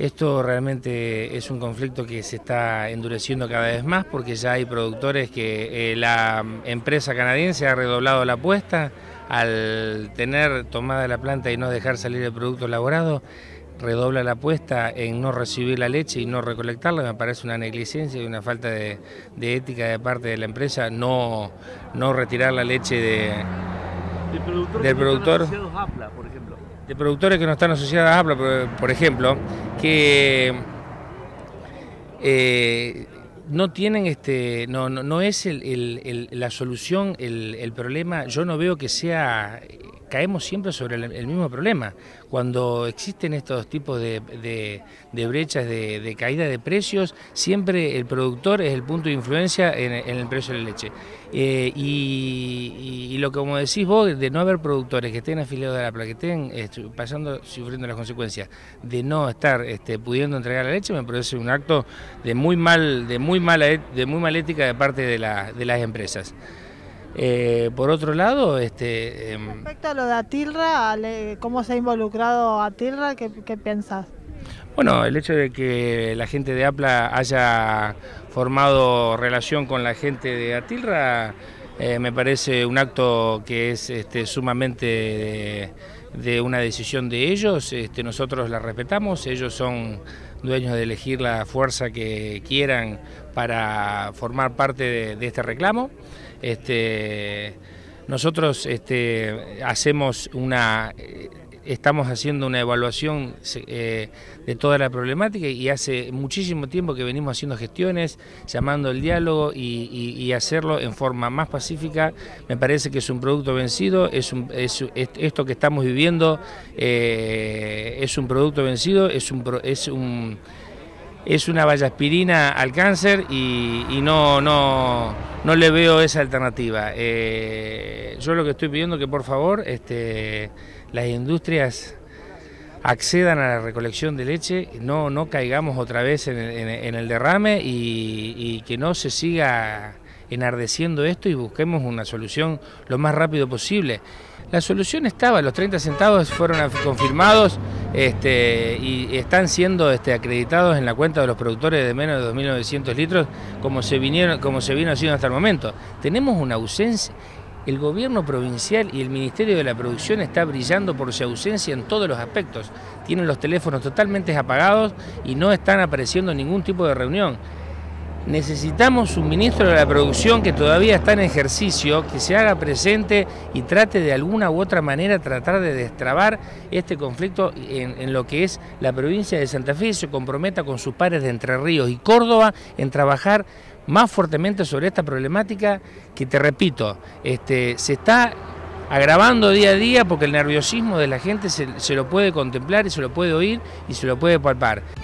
Esto realmente es un conflicto que se está endureciendo cada vez más porque ya hay productores que la empresa canadiense ha redoblado la apuesta al tener tomada la planta y no dejar salir el producto elaborado. Redobla la apuesta en no recibir la leche y no recolectarla. Me parece una negligencia y una falta de ética de parte de la empresa no retirar la leche del productor. De productores que no están asociados a APLA, por ejemplo, que no tienen no es la solución el problema. Yo no veo que sea, caemos siempre sobre el mismo problema. Cuando existen estos tipos de brechas de caída de precios, siempre el productor es el punto de influencia en el precio de la leche. Y lo que, como decís vos, de no haber productores que estén afiliados a la APLA, que estén sufriendo las consecuencias de no estar pudiendo entregar la leche, me parece un acto de muy mala ética de parte de las empresas. Por otro lado, respecto a lo de Atilra, ¿cómo se ha involucrado Atilra? ¿Qué piensas? Bueno, el hecho de que la gente de APLA haya formado relación con la gente de Atilra me parece un acto que es sumamente de una decisión de ellos. Nosotros la respetamos, ellos son dueños de elegir la fuerza que quieran para formar parte de este reclamo. Nosotros estamos haciendo una evaluación de toda la problemática y hace muchísimo tiempo que venimos haciendo gestiones, llamando al diálogo y hacerlo en forma más pacífica. Me parece que es un producto vencido, esto que estamos viviendo es un producto vencido, es una vallaspirina al cáncer y no le veo esa alternativa. Yo lo que estoy pidiendo es que por favor las industrias accedan a la recolección de leche, no caigamos otra vez en el derrame y que no se siga enardeciendo esto y busquemos una solución lo más rápido posible. La solución estaba, los 30 centavos fueron confirmados y están siendo acreditados en la cuenta de los productores de menos de 2.900 litros como se vino haciendo hasta el momento. Tenemos una ausencia. El gobierno provincial y el Ministerio de la Producción está brillando por su ausencia en todos los aspectos. Tienen los teléfonos totalmente apagados y no están apareciendo ningún tipo de reunión. Necesitamos un ministro de la Producción que todavía está en ejercicio, que se haga presente y trate de alguna u otra manera tratar de destrabar este conflicto en lo que es la provincia de Santa Fe y se comprometa con sus pares de Entre Ríos y Córdoba en trabajar más fuertemente sobre esta problemática que, te repito, se está agravando día a día porque el nerviosismo de la gente se lo puede contemplar y se lo puede oír y se lo puede palpar.